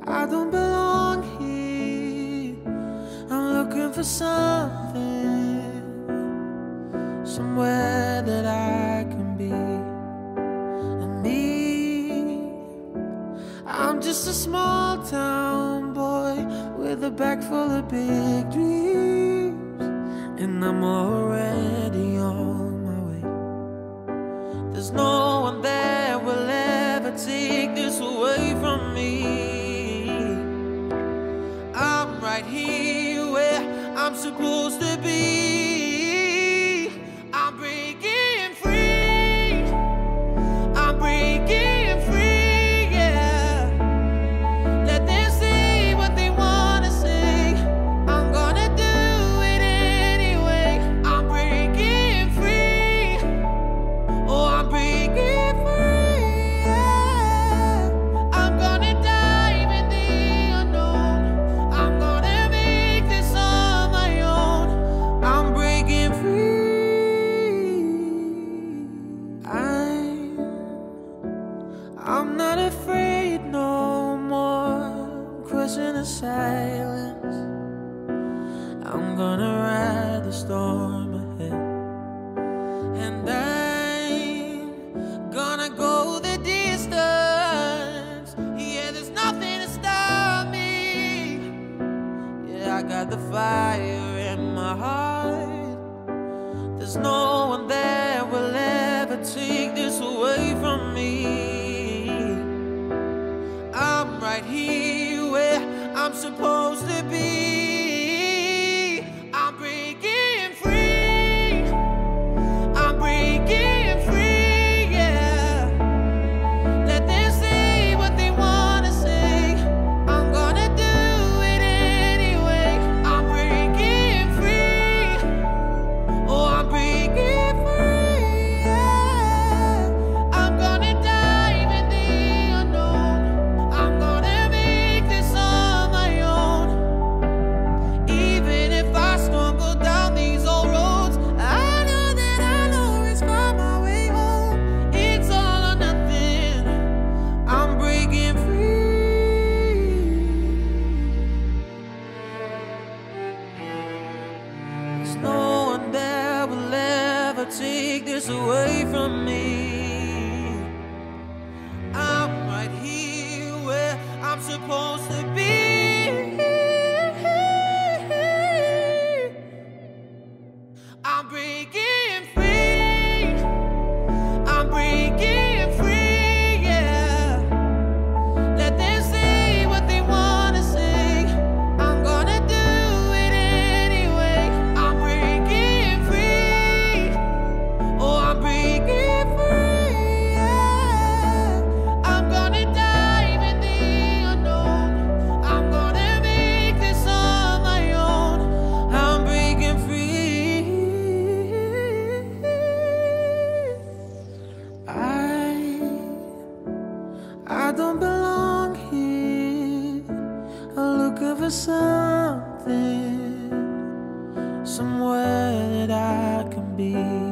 I don't belong here. I'm looking for something, somewhere that I can be. And me, I'm just a small town boy with a bag full of big dreams, and I'm already on my way. There's no one that will ever take this away from me. I'm right here where I'm supposed to be. I'm breaking free. I'm breaking free, yeah. Let them say what they wanna say. I'm gonna do it anyway. I'm breaking free. Oh, I'm breaking free, yeah. I'm gonna dive in the unknown. I'm gonna make this on my own. I'm breaking free. I'm not afraid no more. Crushing the silence. I'm gonna ride the storm ahead, and I'm gonna go the distance. Yeah, there's nothing to stop me. Yeah, I got the fire in my heart. There's no one that will ever take this away from me. I'm right here where I'm supposed to be. I'm breaking free. I'm breaking free, yeah. Let them say what they wanna say. I'm gonna do it anyway. I'm breaking free. Oh, I'm breaking free, yeah. I'm gonna dive in the unknown. I'm gonna make this on my own. Even if I stumble down these old roads, I know it's on my way home. It's all or nothing. I'm breaking free. There's no one that will ever take this away from me. I'm right here where I'm supposed to be. I'm breaking free. I'm breaking free, yeah. Let them say what they wanna say. I'm gonna do it anyway. I'm breaking free. Oh, I'm breaking free, yeah. I'm gonna dive in the unknown. I'm gonna make this on my own. I'm breaking free. I don't belong here. I'm looking for something, somewhere that I can be.